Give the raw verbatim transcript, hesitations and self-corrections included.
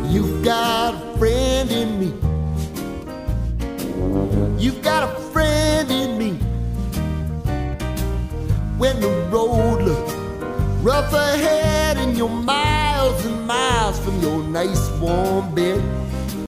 You've got a friend in me. You've got a friend in me. When the road looks rough ahead and you're miles and miles from your nice warm bed,